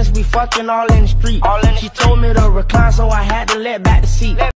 we fucking all in the street. She told me to recline, so I had to let back the seat.